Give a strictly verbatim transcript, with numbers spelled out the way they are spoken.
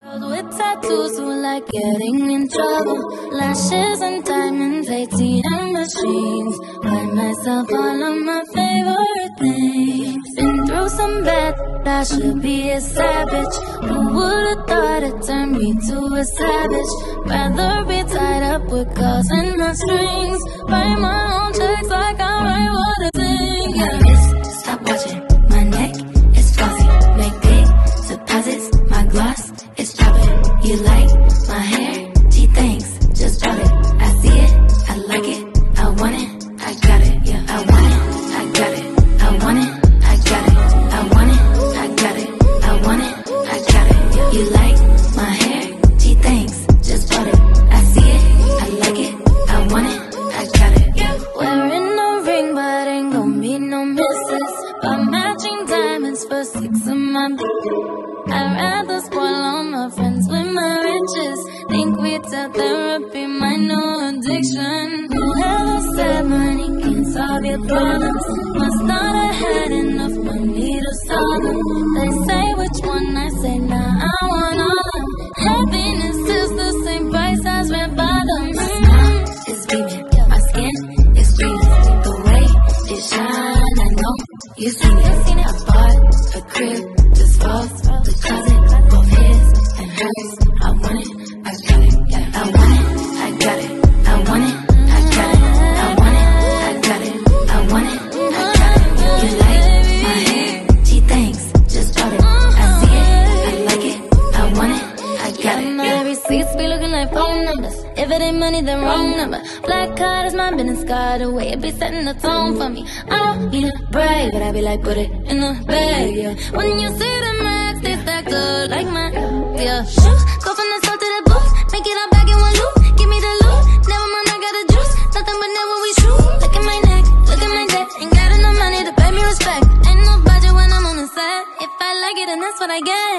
With tattoos who like getting in trouble, lashes and diamonds, A T M machines. Buy myself all of my favorite things. Been through some bad, I should be a savage. Who would've thought it turned me to a savage? Rather be tied up with calls and my strings. Write my own checks like I write what I sing. Yeah. My wrist, stop watching. My neck is glossy. Make big deposits. My gloss is popping. You like my hair? Gee, thanks. Just bought it. I see it. I like it. I want it. I got it. Yeah, I want it. I got it. I want it. I got it. I want it. I got it. I want it. I got it. Yeah. You like my hair? Gee, thanks. Just bought it. I see it. I like it. I want it. I got it. Yeah. Wearing no ring, but ain't gon' be no misses. By matching diamonds for six of my I'd rather spoil all my friends with my riches. Think retail therapy, my new addiction. Whoever said money can solve your problems must not have had enough money to solve them. They say which one, I say nah, I want all of them. Happiness is the same price as red bottoms. My smile is beaming, my skin is gleaming. The way it shine, I know you've seen it. I bought a crib just for the closet, both his and hers. I want it, I got it, yeah. I want it, I got it. I want it, I got it. I want it, I got it. I want it, I got it. You like my hair? Gee, thanks, just bought it. I see it, I like it. I want it, I got it. My receipts be looking like phone numbers. If it ain't money, then wrong number. Black card is my business card. The way it be setting the tone for me. I don't need a brag, but I be like, put it in the bag, yeah. When you see the max, they stacked up like my, yeah. Shoes, go from the south to the booth. Make it all back in one loop. Give me the loot. Never mind, I got the juice. Nothing but never we shoot. Look at my neck, look at my neck. Ain't got enough money to pay me respect. Ain't no budget when I'm on the set. If I like it, then that's what I get.